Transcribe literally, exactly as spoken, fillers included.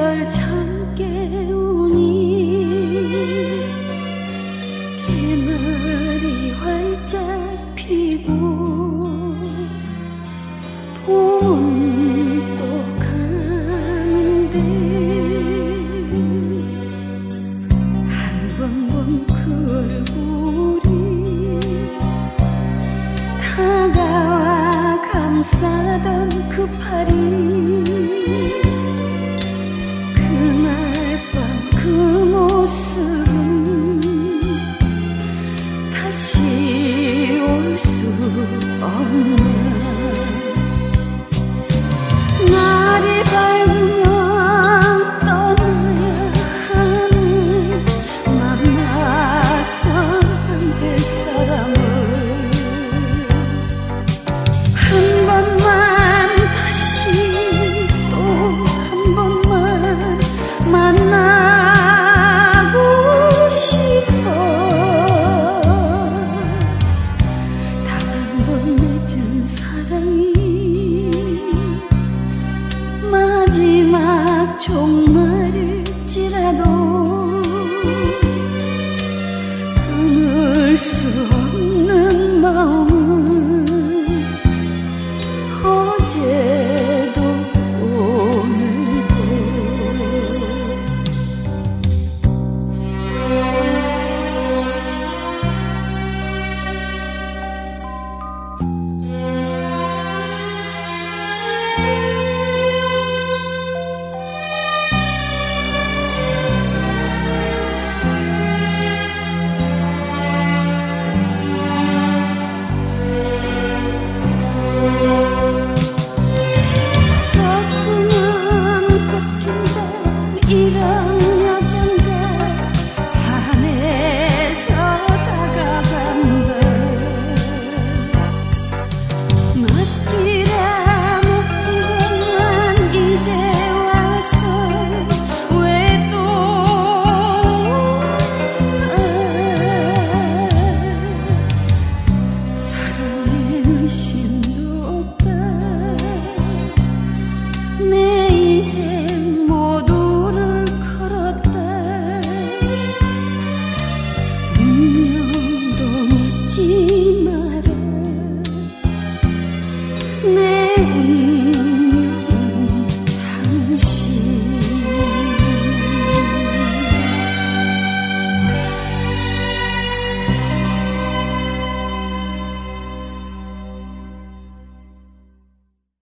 별 참깨 우니 개나리 활짝 피고 봄은 또 가는데 한 번 본 그 얼굴이 다가와 감싸던 그 팔이 그날 밤 그 모습은 다시 올 수 없네. 날이 밝으면 떠나야 하는 만나서 안 될 사람을 한 번만 다시 또 한 번만 만나고 싶어. 단 한 번 맺은 사랑이 마지막 종말일지라도 끊을 수 없는 마음은 어제